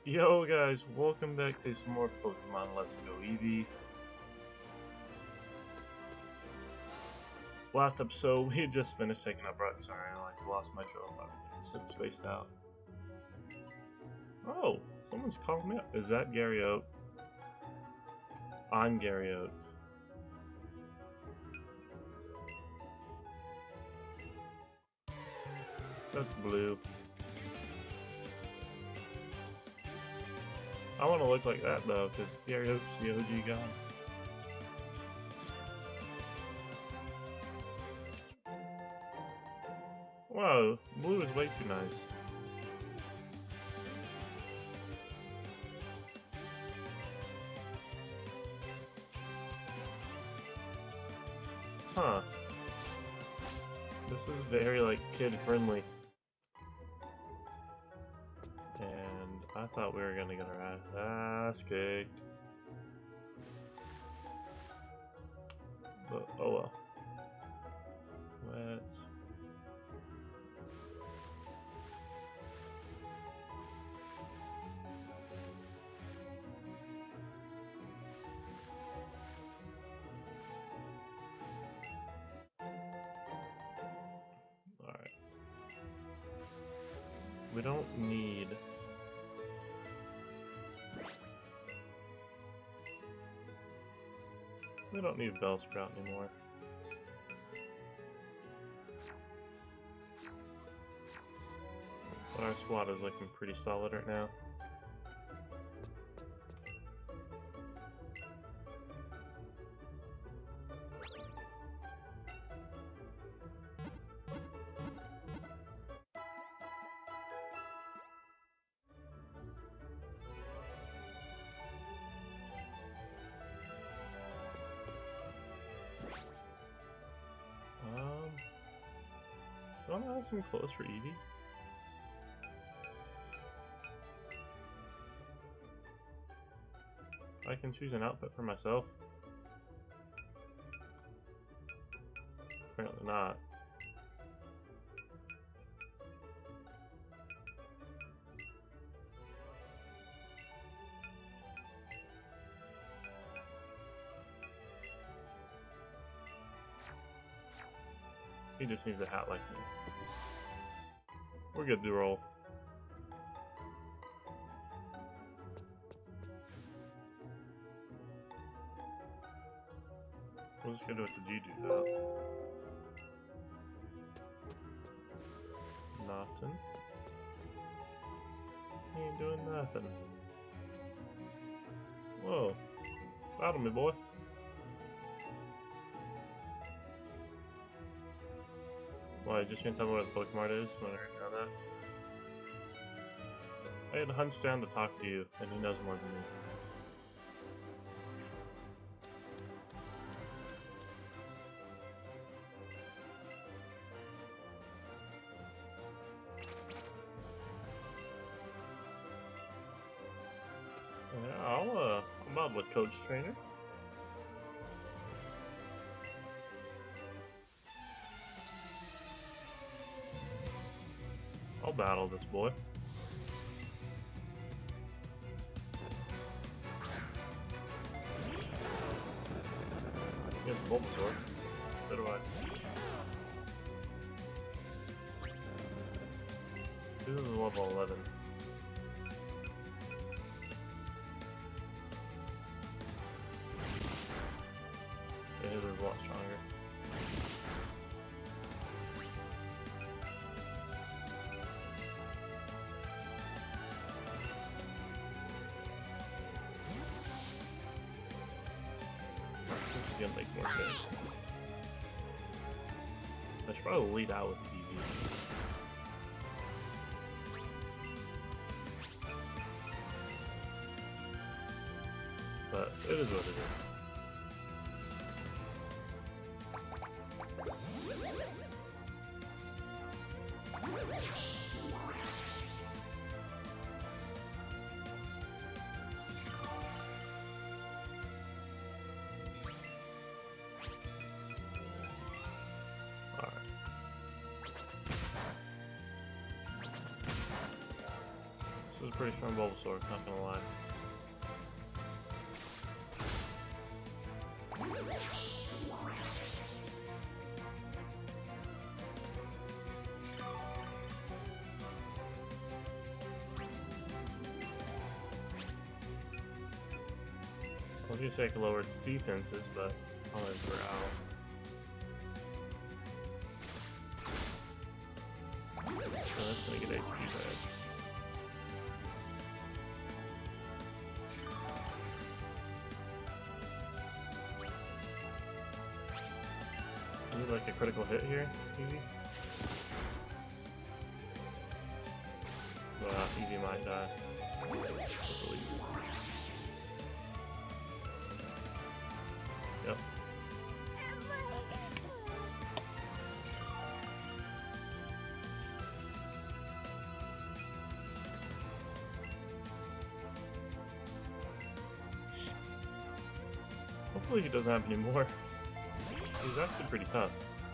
Yo guys, welcome back to some more Pokemon Let's Go Eevee. Last episode, we had just finished taking up Rock. Sorry, I lost my trail of thought. Sitting spaced out. Oh, someone's calling me up. Is that Gary Oak? I'm Gary Oak. That's Blue. I want to look like that though, because Gary Oak's the OG guy. Whoa, Blue is way too nice. Huh. This is very, kid friendly. And I thought we were gonna get our ass kicked. But, oh well. Let's... Alright. We don't need... We don't need Bellsprout anymore. But our squad is looking pretty solid right now. Do I have some clothes for Eevee? I can choose an outfit for myself. Apparently not. He just needs a hat like me. We're good to roll. We'll just go do what the G do though. Nothing. He ain't doing nothing. Whoa. Battle me, boy. Why, just gonna tell me what the Pokemon is when I already know that? I had to hunch down to talk to you, and he knows more than me. Yeah, I'll mob with Coach Trainer. I'll battle this boy. He has Bulbasaur. So do I. This is level 11. Yeah, his is a lot stronger. This is gonna make more sense. I should probably lead out with Eevee. But it is what it is. pretty strong Bulbasaur, not gonna lie. I was gonna say I could lower its defenses, but only for out. So that's gonna get HP back. Is it like a critical hit here, Eevee? Well, Eevee might die. Hopefully. Yep. Hopefully he doesn't have any more. He's actually pretty tough.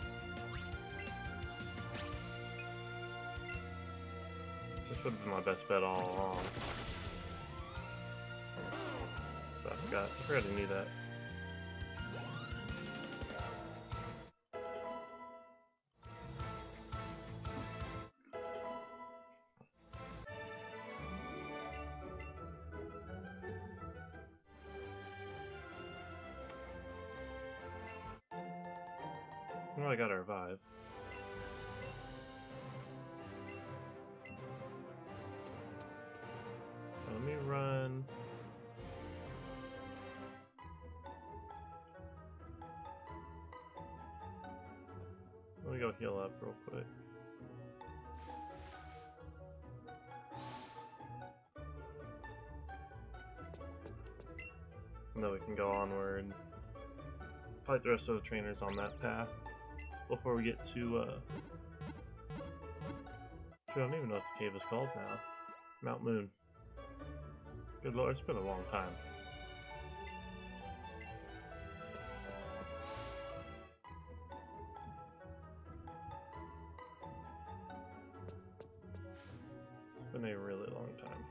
This would have been my best bet all along. But I forgot to need that. Well, I gotta revive. Let me run. Let me go heal up real quick. And then we can go onward. Fight the rest of the trainers on that path before we get to I don't even know what the cave is called now. Mount Moon. Good lord, it's been a long time. It's been a really long time.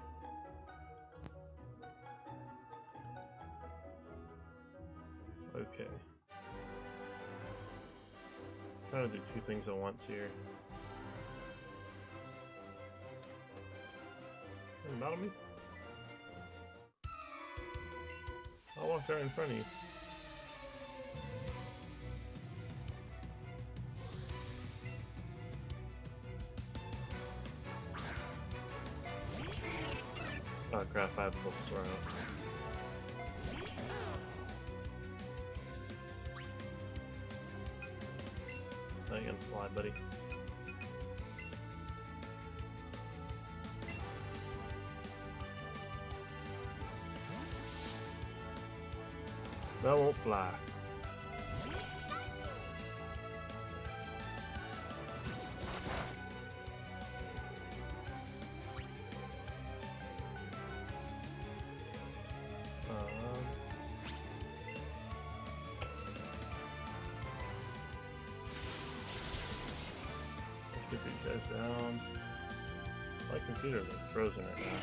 Okay. Trying to do two things at once here. Not on me. I'll walk right in front of you. Oh crap, I have Bulbasaur out. Now you can fly, buddy. That won't fly. Let's get these guys down. My computer's like frozen right now.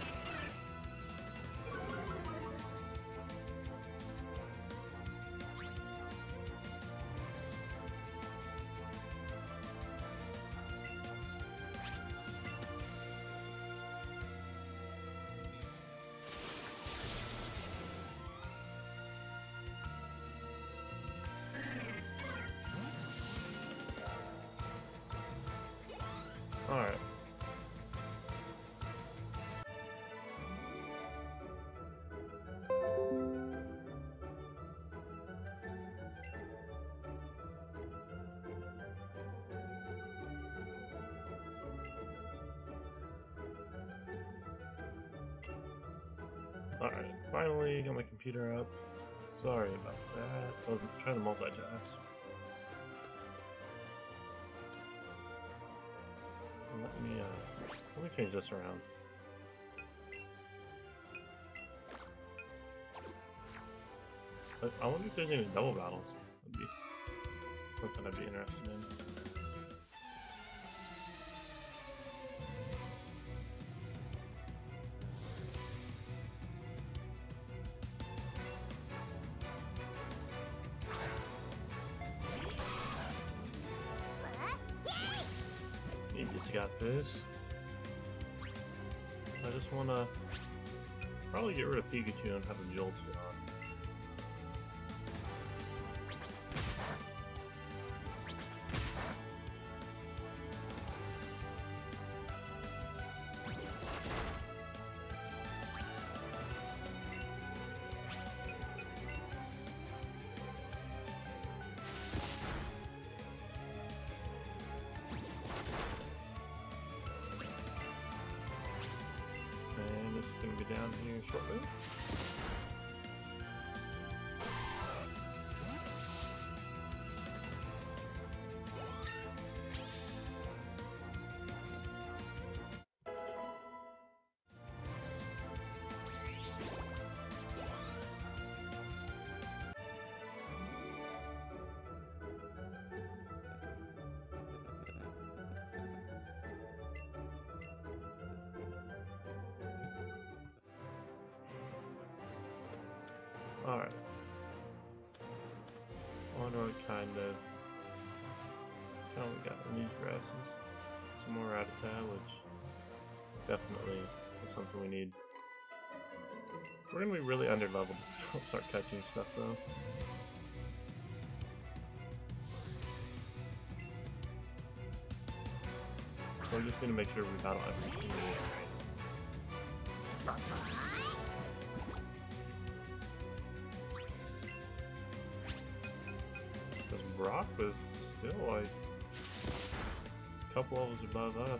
Alright. Alright, finally got my computer up. Sorry about that. I was trying to multitask. Let me change this around. I wonder if there's any double battles. That'd be something I'd be interested in. got this. I just wanna probably get rid of Pikachu and have a Jolteon on. And this is gonna be down here shortly. Alright. Wonder what kind of... Oh, we got in these grasses. Some more Rattata, which definitely is something we need. We're gonna be really underleveled if we don't start catching stuff though. So we just need to make sure we battle every single one. Because Brock was still like a couple levels above us.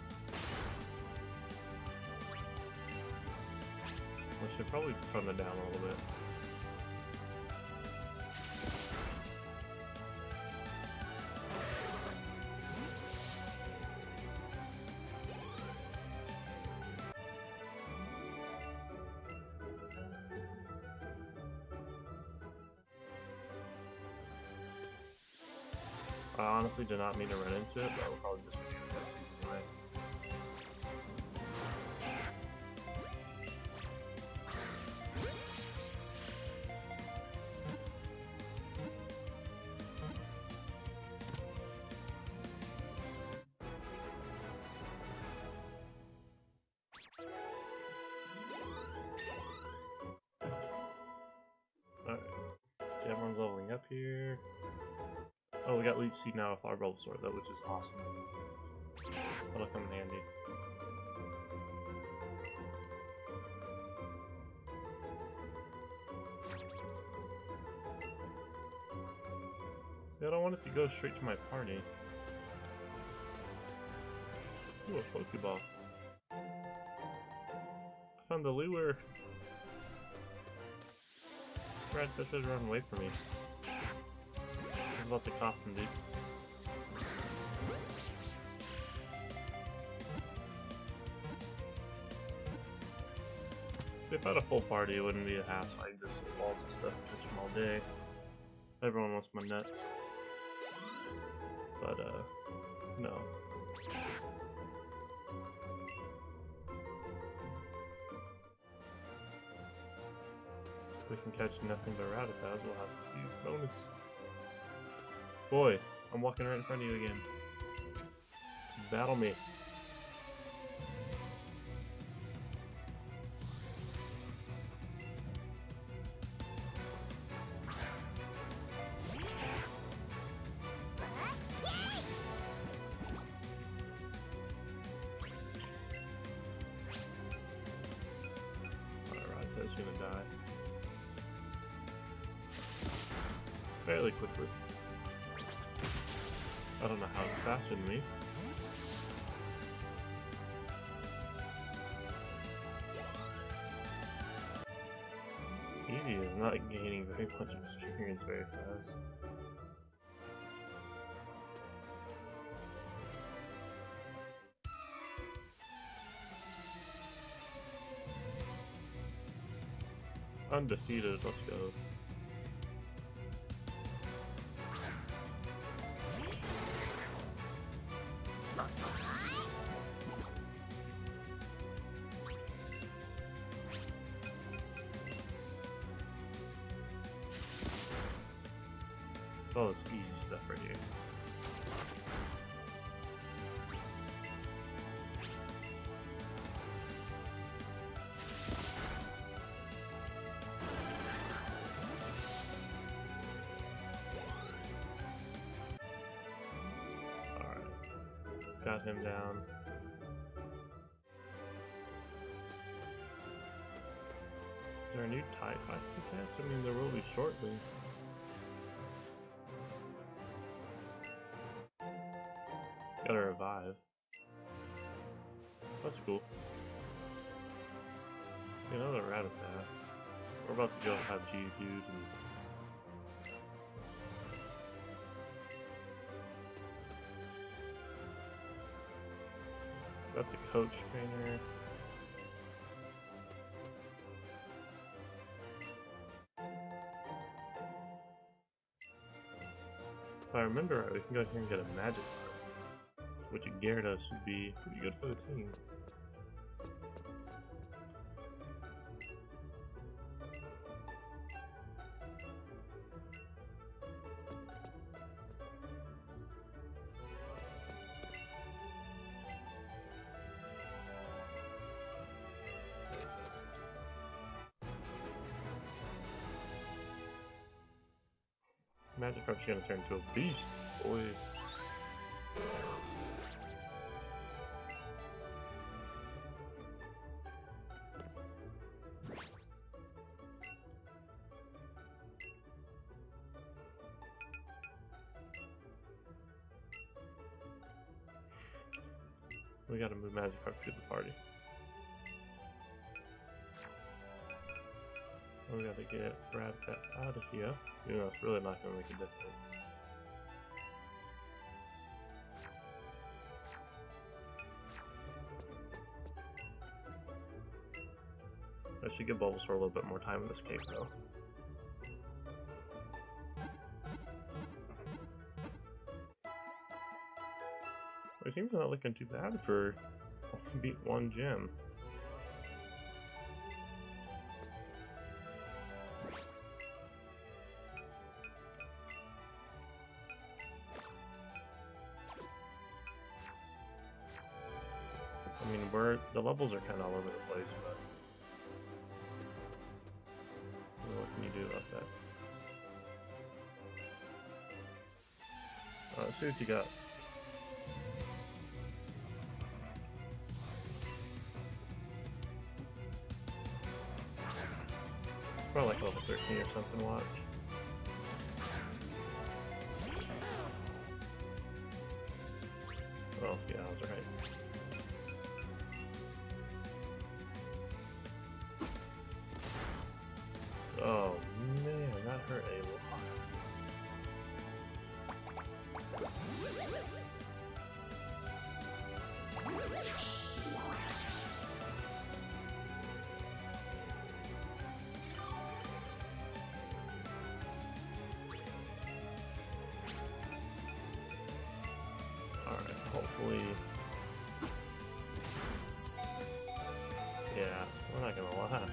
We should probably tone it down a little bit. I honestly did not mean to run into it, but I'll probably just do that anyway. Alright, see everyone's leveling up here. Oh, we got Leech Seed now with our Bulbasaur though, which is awesome. That'll come in handy. See, I don't want it to go straight to my party. Ooh, a Pokeball. I found the lure. Radfish has run away from me. I was about to cop him, dude. See, if I had a full party, it wouldn't be a hassle. I just balls and stuff, catch them all day. Everyone wants my nuts. But, no. If we can catch nothing but Rattatas, we'll have a huge bonus. Boy, I'm walking right in front of you again. Battle me. Alright, that's gonna die. Fairly quickly. I don't know how it's faster than me. Eevee is not gaining very much experience very fast. Undefeated, let's go. All this easy stuff right here. got him down. Is there a new TIE fighter catch? I mean, there will be shortly. Gotta revive. That's cool. Another Rattata. We're about to go have Geodude and that's a coach trainer. If I remember right, we can go here and get a Magikarp, which at Gyarados should be pretty good for the team. Magikarp's gonna turn into a beast, boys. We gotta move Magikarp to the party. We gotta get Rattata out of here. You know, it's really not gonna make a difference. I should give Bulbasaur a little bit more time in this cave, though. Well, team's not looking too bad for only beat one gym. I mean, the levels are kind of all over the place, but what can you do about that? Let's see what you got. Probably like level 13 or something, watch. Oh, yeah, I was right. Oh man, that hurt a lot. Alright, hopefully. Yeah, we're not gonna last.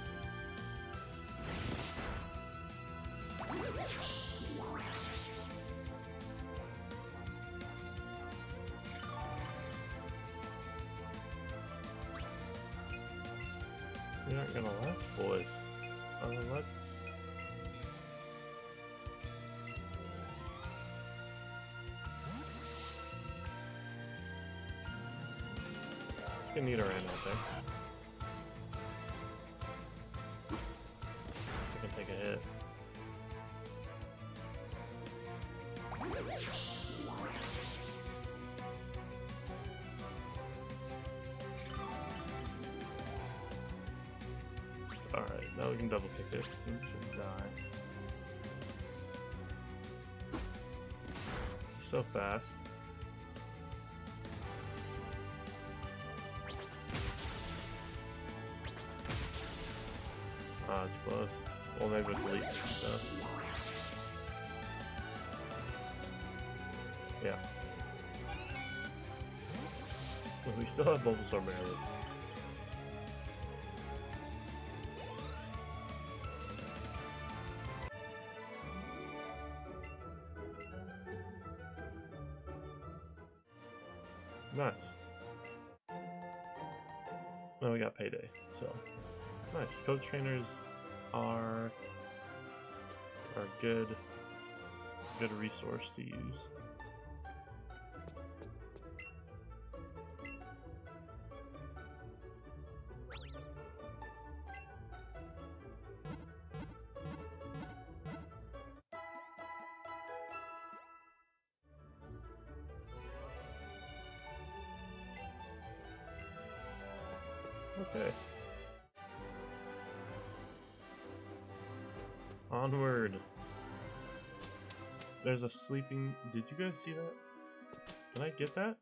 We aren't gonna last, boys. Let's... Just gonna need a Nidoran out there. I can take a hit. Alright, now we can double kick it. We should die. So fast. Ah, it's close. Well, maybe with leaks and stuff. Yeah. Well, we still have Bulbasaur barely. Nice. Oh, we got Payday, so nice. Coach trainers are a good resource to use. Okay. Onward. There's a sleeping... Did you guys see that? Can I get that?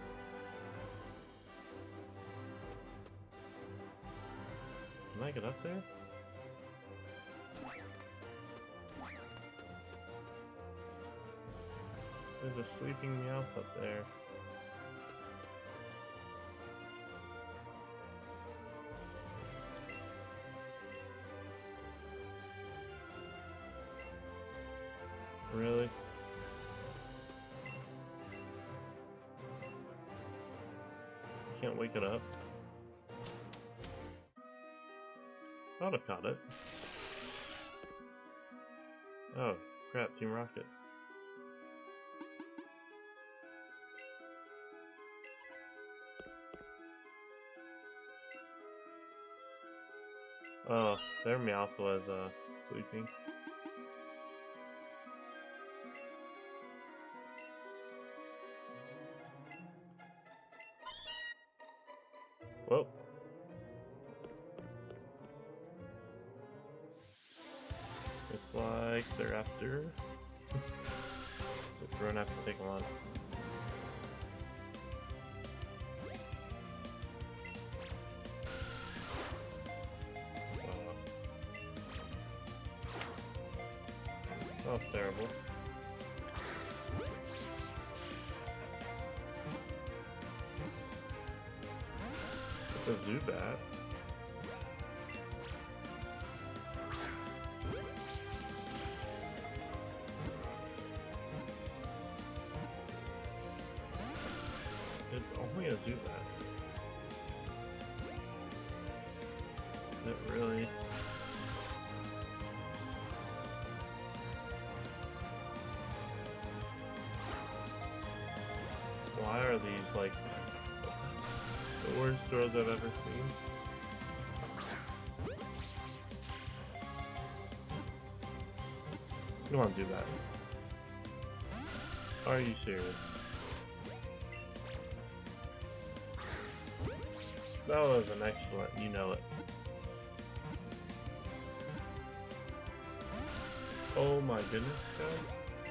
Can I get up there? There's a sleeping Meowth up there. Really? You can't wake it up? I would have caught it. Oh, crap, Team Rocket. Oh, their Meowth was sleeping. Whoa. It's like they're after. So we're gonna have to take them on. That was terrible. It's a Zubat. It's only a Zubat. Is it really? Why are these like the worst throws I've ever seen? Come on, Zubat. Are you serious? That was an excellent, you know it. Oh my goodness, guys.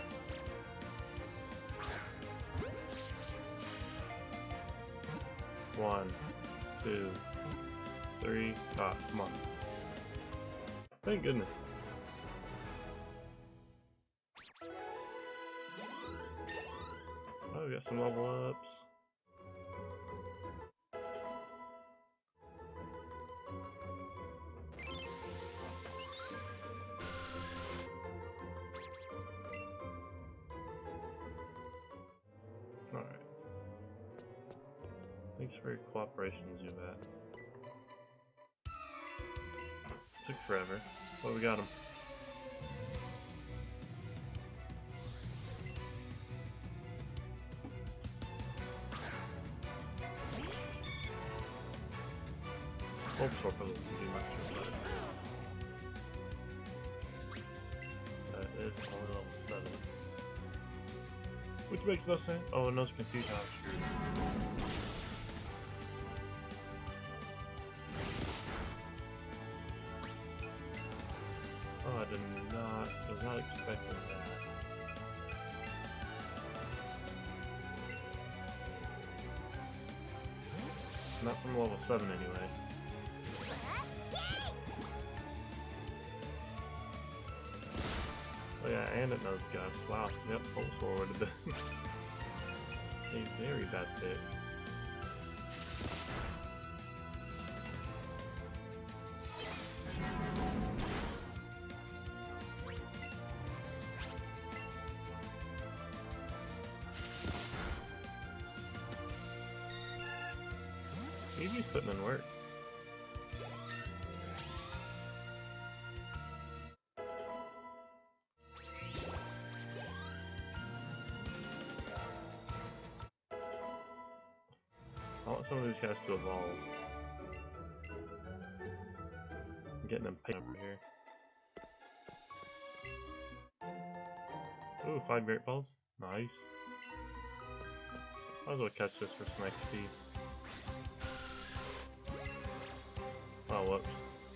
One, two, three, ah, come on. Thank goodness. Oh, we got some level ups. Alright. Thanks for your cooperation, Zubat. Took forever. But we got him. Bulbasaur probably wouldn't do much, but that is only level 7. Which makes no sense. Oh, and no confusion, I'm screwed. Oh, I was not expecting that. Not from level 7 anyway. Oh yeah, and it knows Guts. Wow, yep, Bulbasaur would have been a very bad pick. He's putting in work. I want some of these guys to evolve. I'm getting impatient over here. Ooh, 5 Great Balls. Nice. Might as well catch this for some XP. Oh, whoops.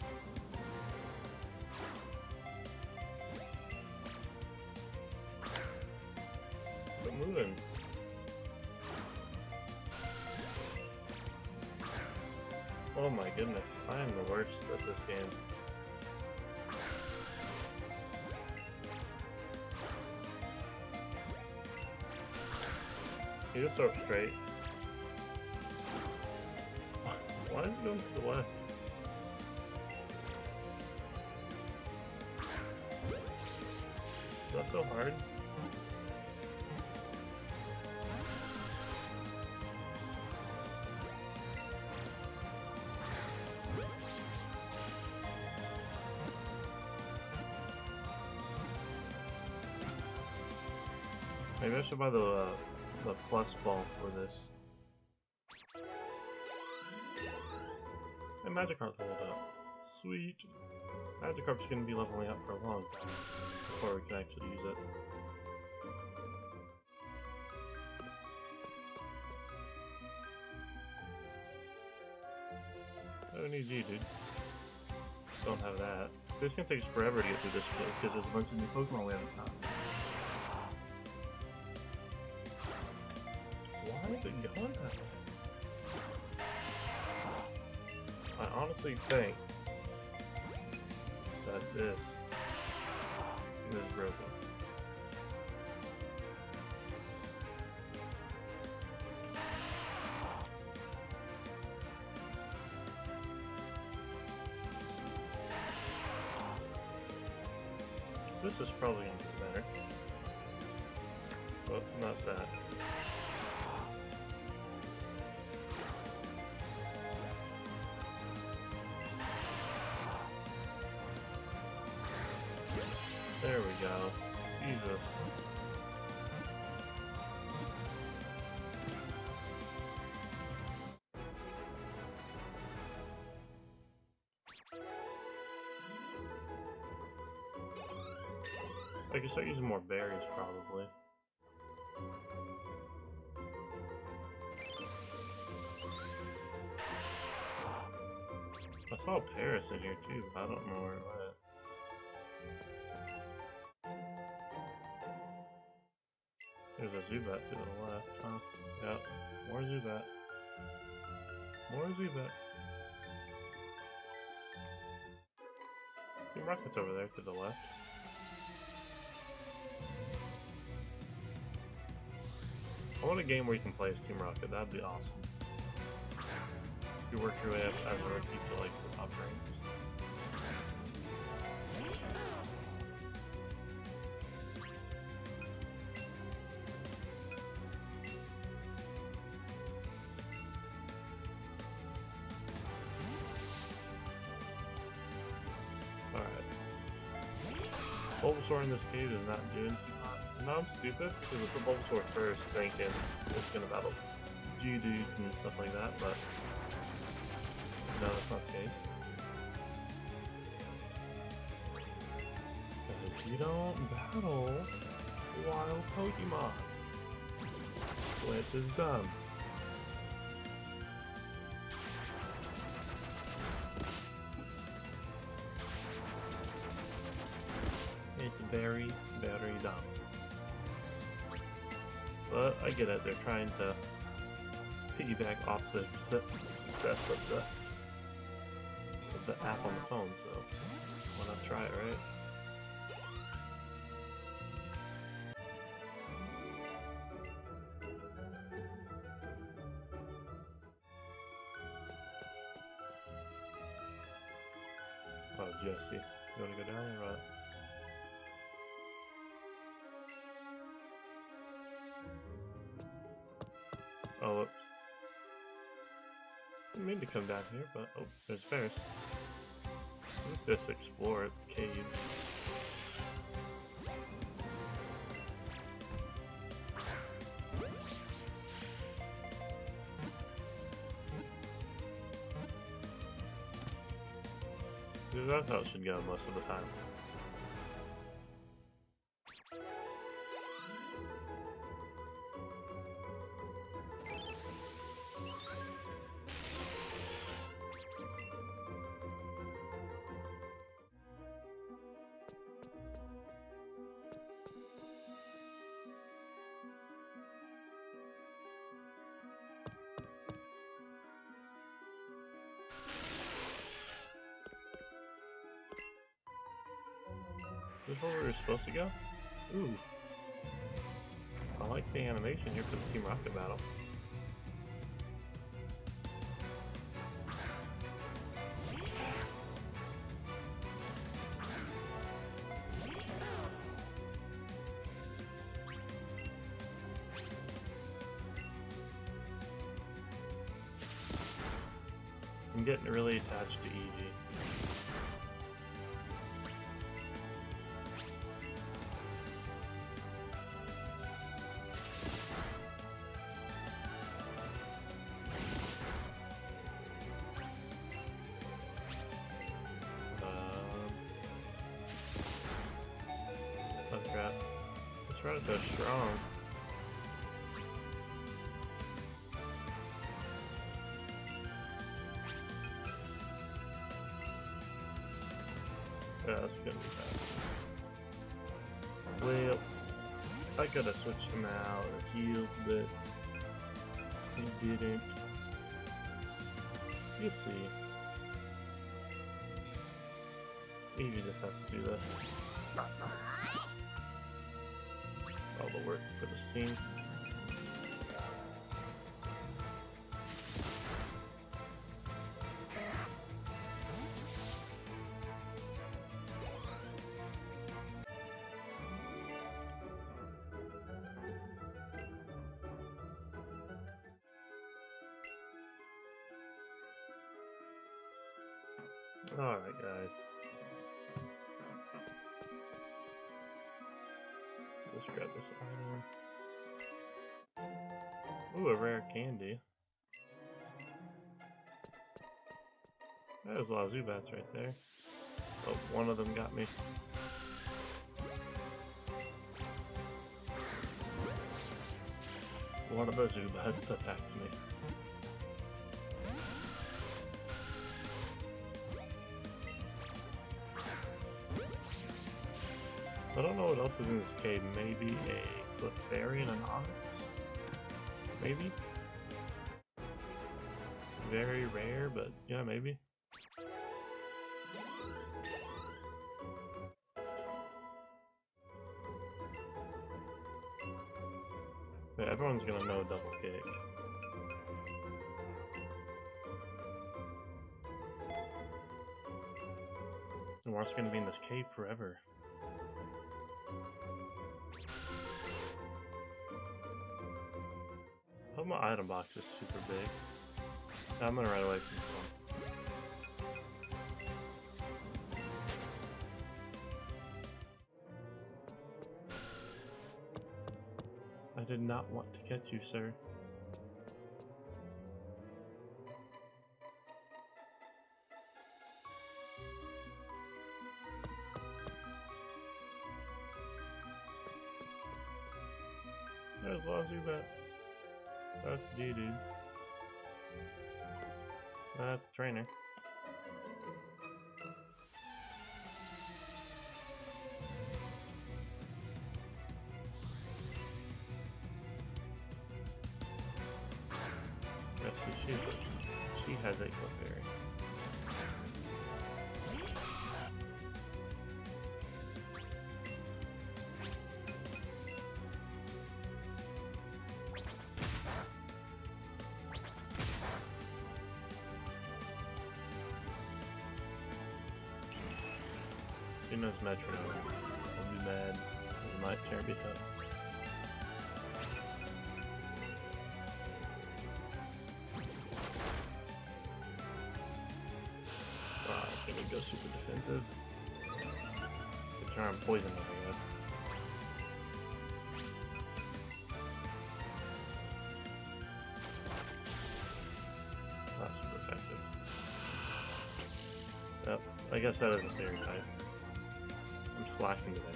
Quit moving. Oh my goodness, I am the worst at this game. You just throw up straight. Why is it going to the left? Is that so hard? Maybe I should buy the plus ball for this. And Magikarp leveled up. Sweet. Magikarp's gonna be leveling up for a long time before we can actually use it. Who needs you, dude? Don't have that. So it's gonna take us forever to get through this cave because there's a bunch of new Pokemon we haven't caught. Why is it going that way? I honestly think that this is broken. This is probably going to be better. Well, not that. There we go. Jesus. I can start using more berries, probably. I saw Paris in here too, but I don't know where it went. There's a Zubat to the left, huh? Yep. More Zubat. More Zubat. Team Rocket's over there to the left. I want a game where you can play as Team Rocket, that'd be awesome. You work your way up as a rookie to like the top ranks. Bulbasaur in this cave is not doing too much. No, I'm stupid, because I put Bulbasaur first thinking it's gonna battle Geodude and stuff like that, but no, that's not the case. Because you don't battle wild Pokemon, which is dumb. It's very, very dumb. But I get it, they're trying to piggyback off the success of the app on the phone, so why not try it, right? Oh, Jesse, you wanna go down or what? Oh, whoops. Didn't mean to come down here, but oh, there's Ferris. Let's just explore the cave. Dude, that's how it should go most of the time. Is this where we were supposed to go? Ooh. I like the animation here for the Team Rocket battle. I'm getting really attached to EG. Oh crap. This Rattata's strong. Yeah, that's gonna be fast. Well, I could have switched him out or healed bits. He didn't. You'll see. Eevee just has to do that. All the work for this team. Alright guys. Let's grab this item. Ooh, a rare candy. There's a lot of Zubats right there. Oh, one of them got me. One of those Zubats attacked me. I don't know what else is in this cave. Maybe a Clefairy and an Onyx? Maybe? Very rare, but yeah, maybe. Yeah, everyone's gonna know double kick. And we're also gonna be in this cave forever. I hope my item box is super big. I'm gonna run away from this one. I did not want to catch you, sir. There's Lazubat. That's G, dude. That's a trainer. Yeah, see, she has a Clefairy. She knows Metronome. I'll be mad. It might tear me up. Wow, it's gonna go super defensive. Could try and poison it, I guess. Not super effective. Yep, I guess that is a fairy type. I'm slacking today.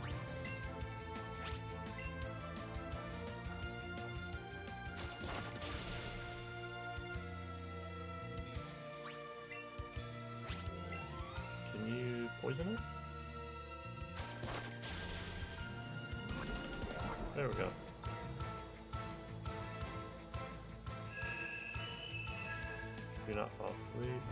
Can you poison it? There we go. Do not fall asleep.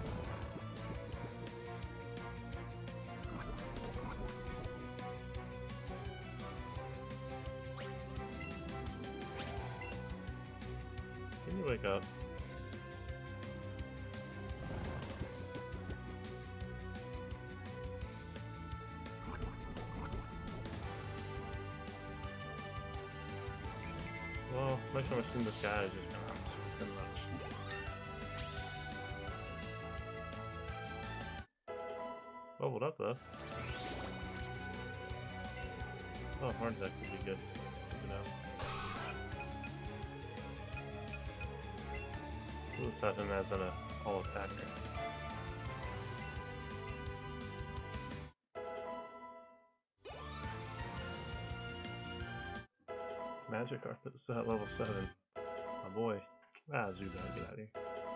up. Well, next time I assume this guy is just gonna send us. Leveled up though. Oh, hard deck would be good. Good to know. Let's have him as an all attacker. Magic Arthur's at level 7. My boy. Ah, Zubat, get out of here.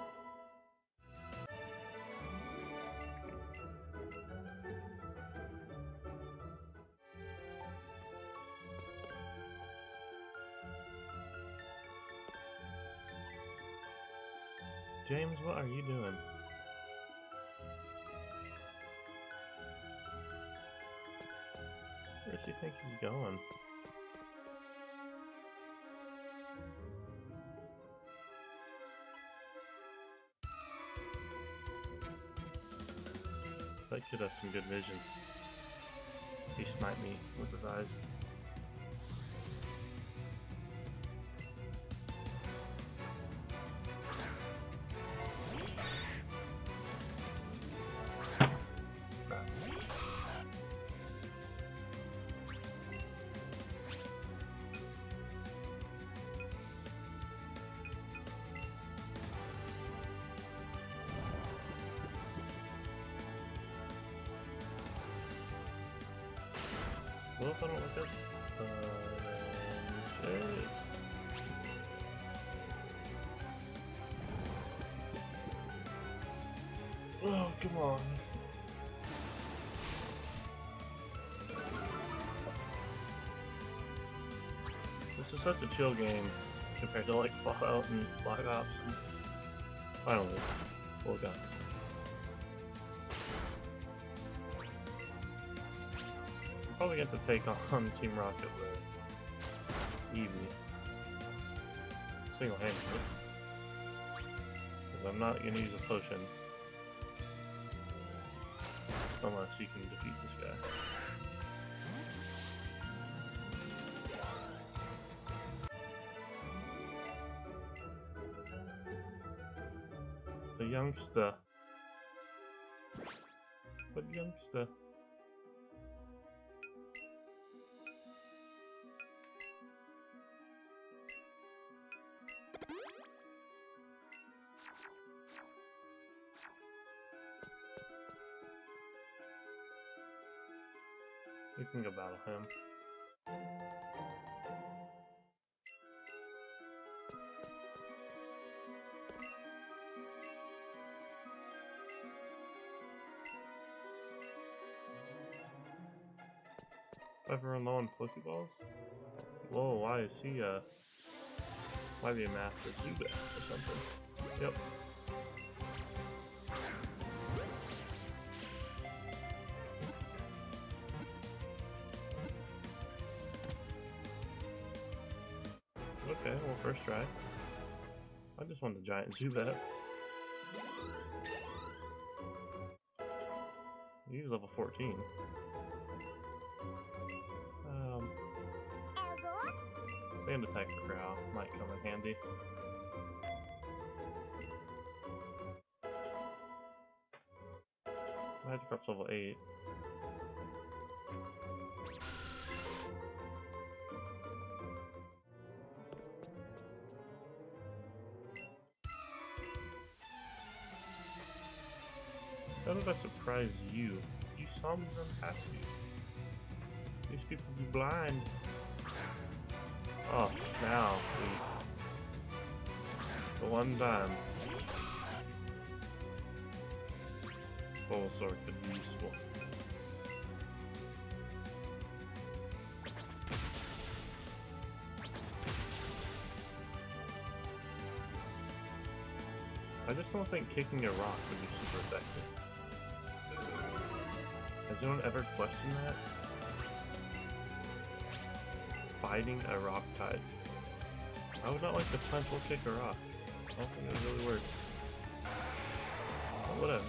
James, what are you doing? Where does he think he's going? That kid has some good vision. He sniped me with his eyes. Well, if I don't look up, then shit. Oh, come on. This is such a chill game compared to like Fallout and Black Ops. Finally, full gun. Probably get to take on Team Rocket with Eevee single-handedly, because I'm not going to use a potion unless you can defeat this guy. The youngster. What youngster? We can go battle him. Everyone low on Pokeballs? Whoa, why is he might be a master Zubat or something. Yep. Okay, well, first try. I just wanted the giant Zubat. He's level 14. Sand attack for Growl might come in handy. Magikarp's level 8. How did I surprise you? You saw me run past you. These people be blind. Oh, now, the one time. Bulbasaur could be useful. I just don't think kicking a rock would be super effective. Has anyone ever questioned that? Fighting a rock type. I would not like to punch or kick a rock. don't think it really worked. But whatever.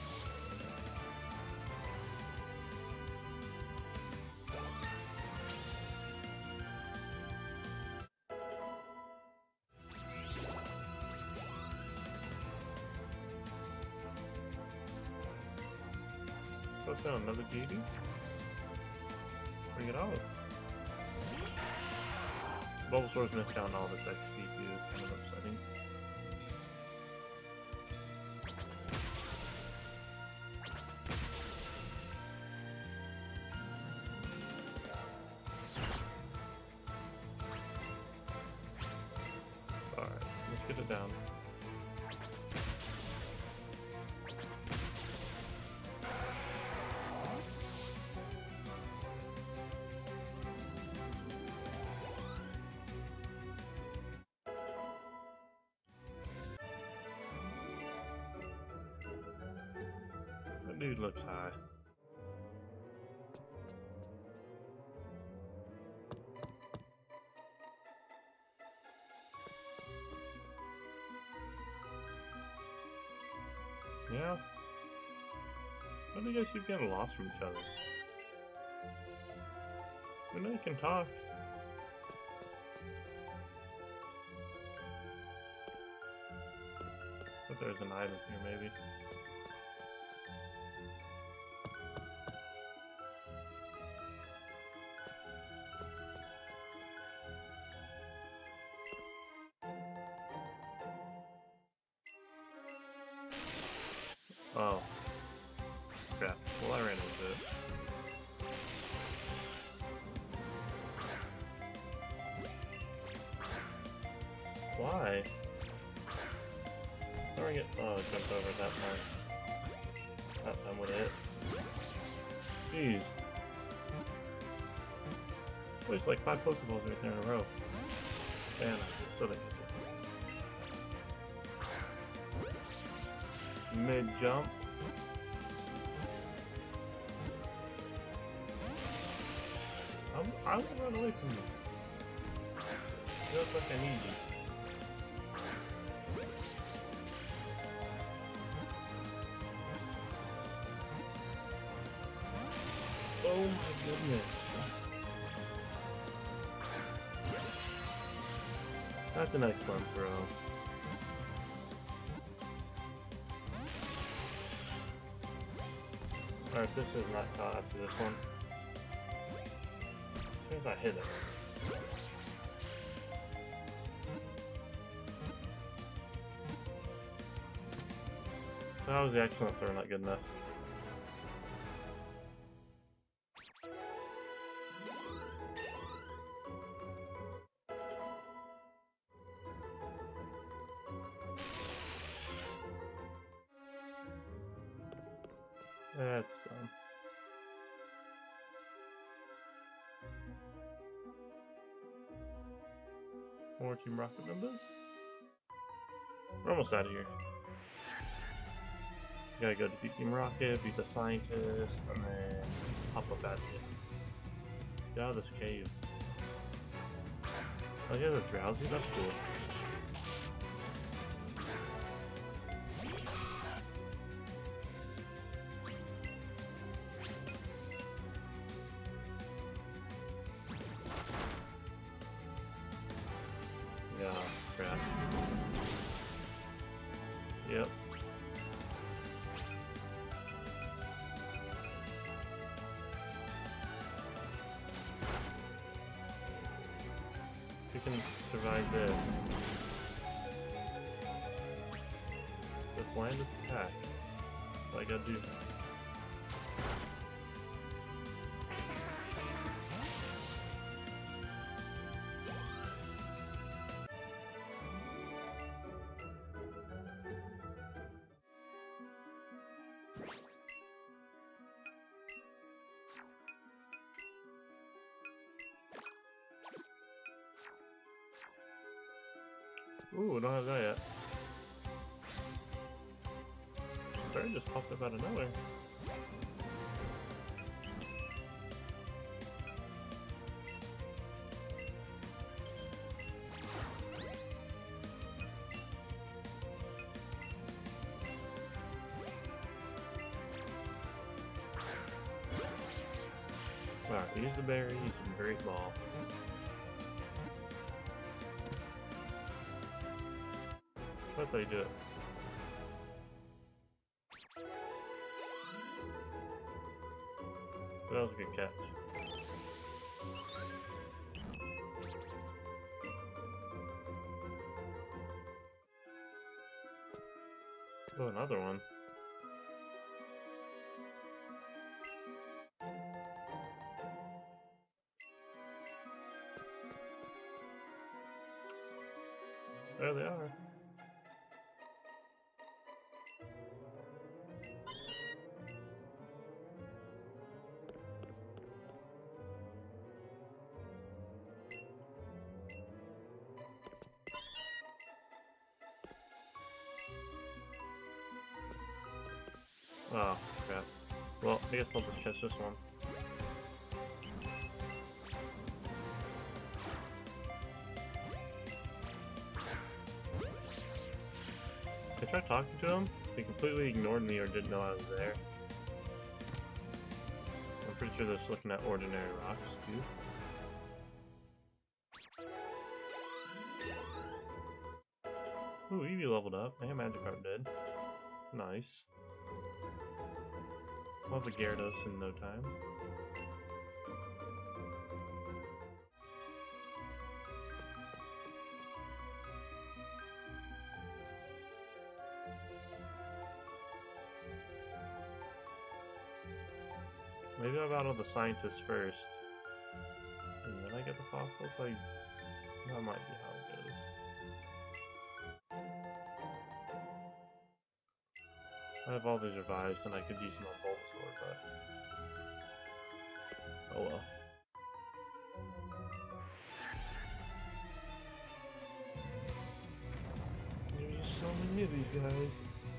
Let's sell another GD. Bring it out. Bulbasaur's missed out on all this XP too, is kind of upsetting. Alright, let's get it down. That dude looks high. Yeah? Why do you guys keep getting lost from each other? We know you can talk. But there's an item here, maybe. Oh. Crap. Well, I ran into it. Why? How do I get... Oh, I jumped over that time. That time would hit. Jeez. There's like 5 Pokeballs right there in a row. And I still didn't get it. Mid-jump. I won't run away from you. You look like I need you. Oh my goodness. That's an excellent throw. Alright, this is not caught after this one. As soon as I hit it. So how was the excellent throw not good enough? That's dumb. More Team Rocket members? We're almost out of here. Gotta go defeat Team Rocket, beat the scientist, and then hop up out of here. Get out of this cave. Oh yeah, the drowsy, that's cool. Yeah, crap. Yep. We can survive this. Just land this attack. That's all I gotta do. Ooh, I don't have that yet. Bird just popped up out of nowhere. Use the berries and Great Ball. That's how you do it. So that was a good catch. Oh, another one. There they are. Oh, crap. Well, I guess I'll just catch this one. I tried talking to him. He completely ignored me or didn't know I was there. I'm pretty sure they're just looking at ordinary rocks, too. Ooh, Eevee leveled up. And Magikarp did. Nice. We'll have a Gyarados in no time. Maybe I'll battle the scientists first. And then I get the fossils? Like, that might be how it goes. I have all these revives and I could use them on Bulbasaur, but... oh well. There's just so many of these guys.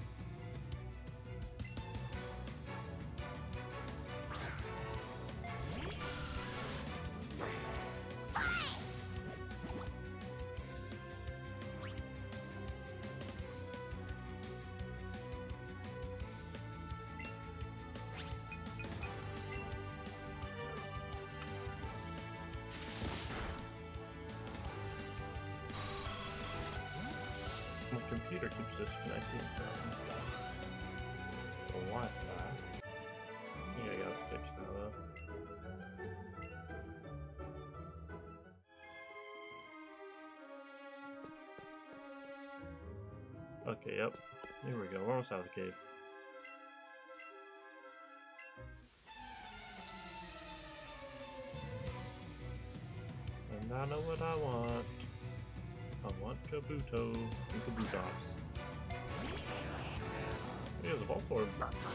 My computer keeps disconnecting from the Wi-Fi. I think I got it fixed now though. Okay, yep. Here we go. We're almost out of the cave. And I know what I want. I want Kabuto and Kabutops. He has a Voltorb.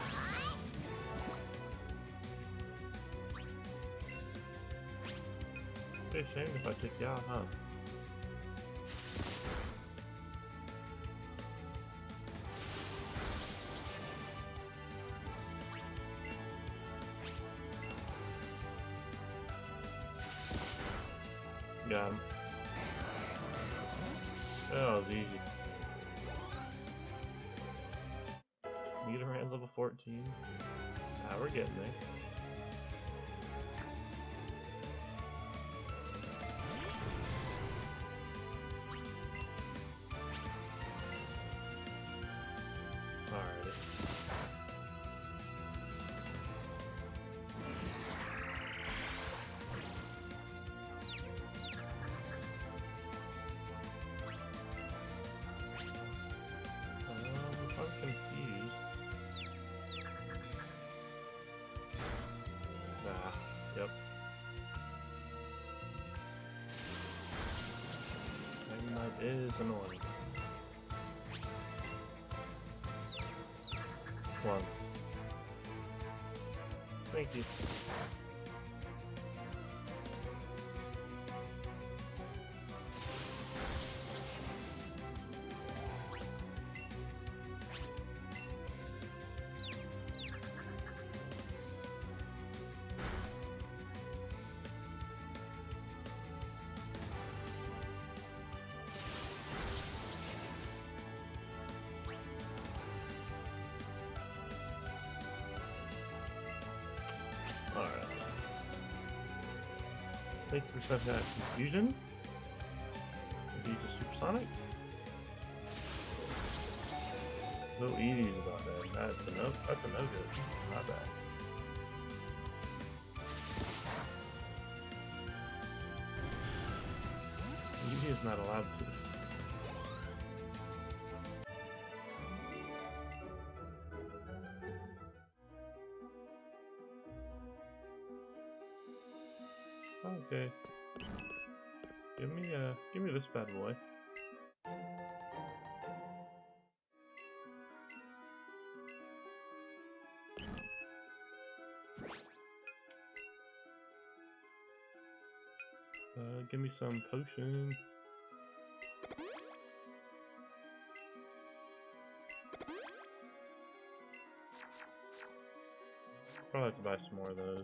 Be a shame if I took you out, huh? Got him. That was easy. Nidoran's level 14. Now we're getting there. Alright. I'm confused. Ah, yep. Magnemite is annoying. One. Thank you. Alright. Thank you for setting that confusion. Maybe he's a supersonic? No Eevee's about that. That's a no. That's a no good. It's not bad. Eevee is not allowed to. Okay. Give me this bad boy. Give me some potion. Probably have to buy some more of those.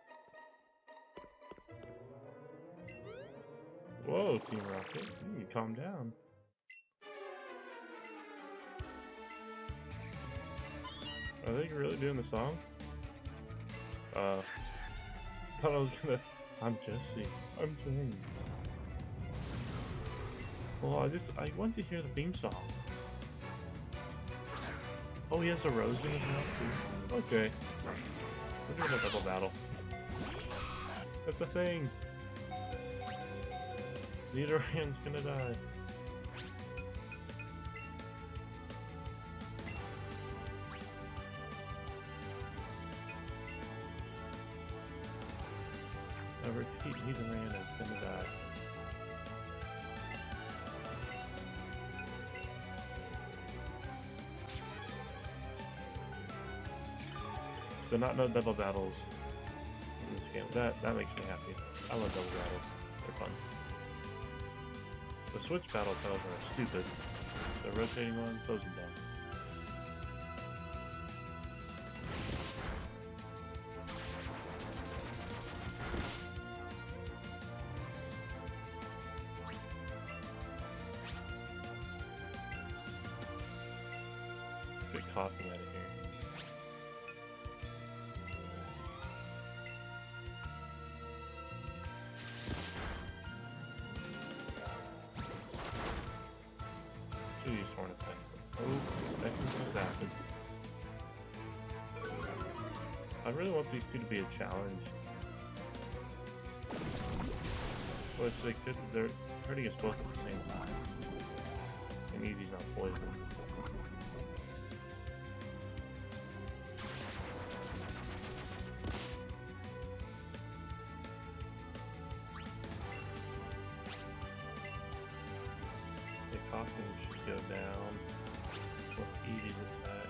Whoa, Team Rocket, you need to calm down. Are they really doing the song? Thought I was gonna. I'm Jesse. I'm James. Well, I want to hear the theme song. Oh, he has a rose in his mouth too. Okay. We're doing a double battle. That's a thing. Nidoran's gonna die. I repeat, Nidoran is gonna die. So not no double battles in this game. That makes me happy. I love double battles. They're fun. The switch battles, however, are stupid. The rotating ones, those are dumb. Let's get coffee out of here. Should use Hornify. Oh, that can use acid. I really want these two to be a challenge. Which they're hurting us both at the same time. And Eevee's not poisoned. The Coffin should go down with Eevee's attack.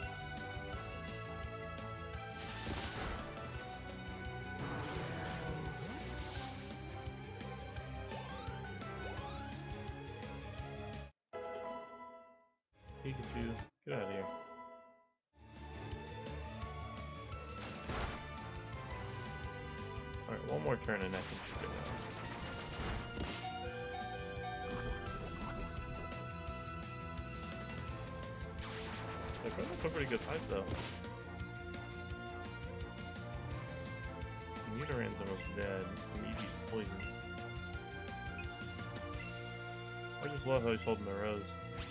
Pikachu, get out of here. Alright, one more turn and that can should go down. They're both a pretty good fight though. Nidoran's almost dead, and Eevee's poisoned. I just love how he's holding the rose.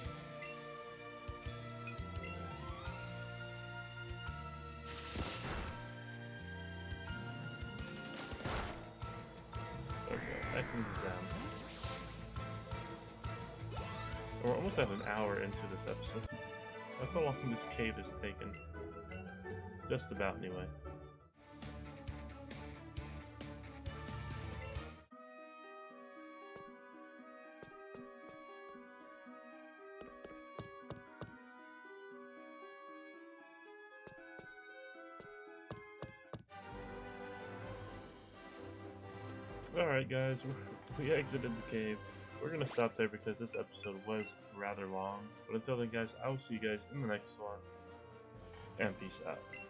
Okay, Ekans down. We're almost at an hour into this episode. That's how long this cave has taken. Just about, anyway. Alright guys, we exited the cave. We're gonna stop there because this episode was rather long. But until then guys, I will see you guys in the next one. And peace out.